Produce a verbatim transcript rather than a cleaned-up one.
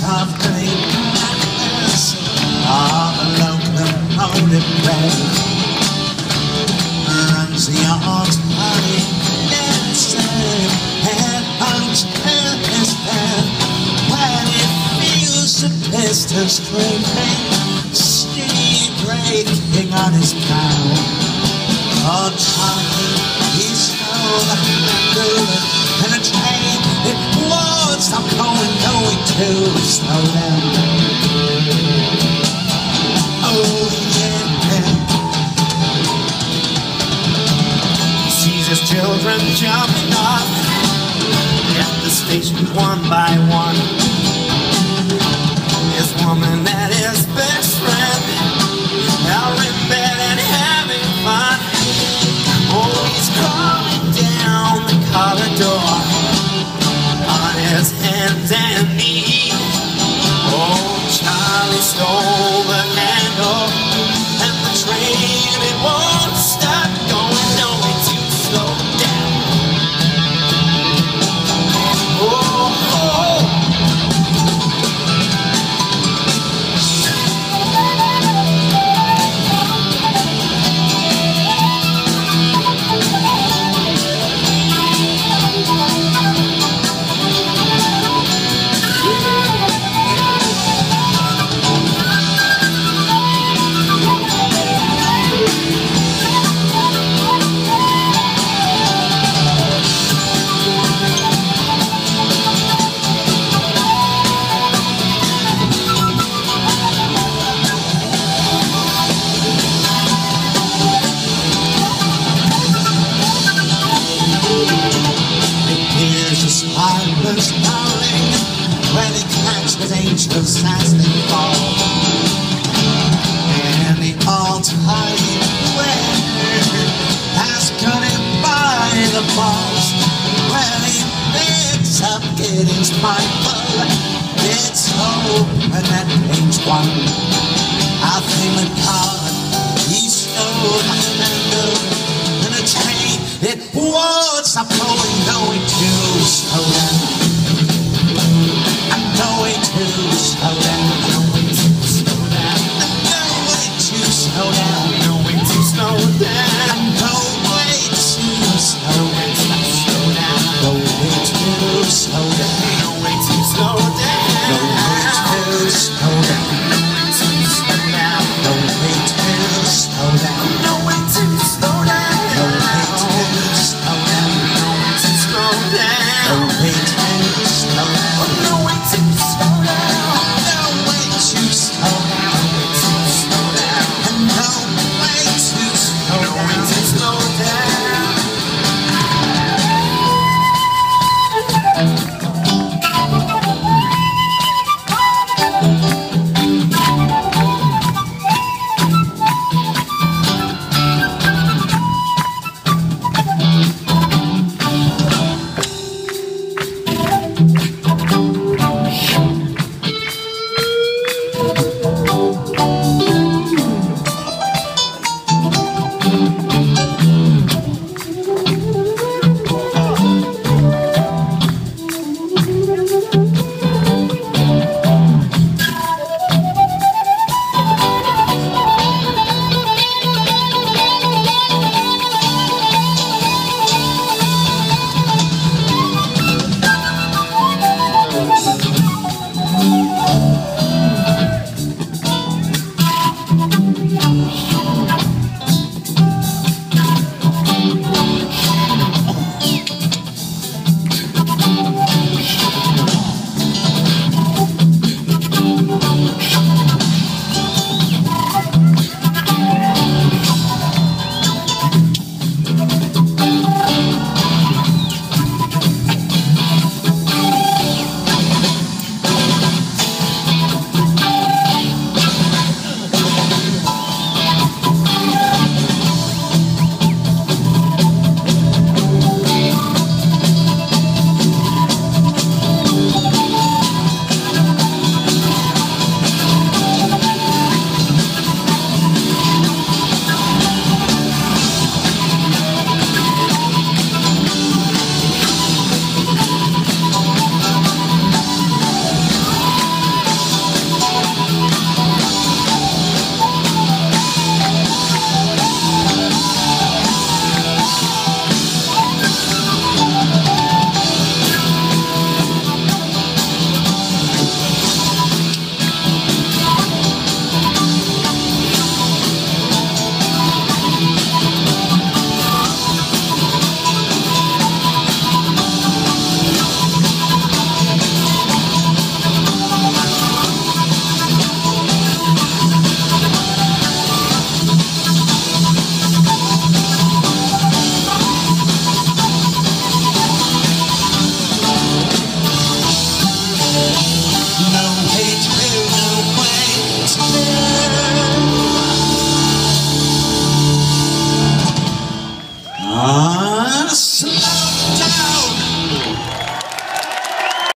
softly madness of a locomotive brave runs the all-time dancing and hunts in his bed when it feels the piston screaming, steam breaking on his bow. Oh, Charlie, he's so good, and a train, it won't stop going, going to slow down. Oh, yeah. He sees his children jumping off at the station one by one. His woman and his best friend are in bed and having fun. Oh, he's crawling down the corridor on his hands and knees. Oh, Charlie stole the handle, and the train, it won't stop going, no way to slow down. Oh, oh. Silence howling when it catches angels as they fall, and the all-time winner has got him by the balls. When he picks up getting spiteful, it's over that pain's won. I think the card, he stole my handle, and a train, it won't stop going, going to slow down. I'm going to slow down. I'm going to slow down. I'm going to slow down. I'm going to slow down. I'm going to slow down. Slow down. Going to slow down. Going to slow down. Going to slow down. Going to slow down. Going to slow down. Going to slow down. Going to slow down. Going to slow down.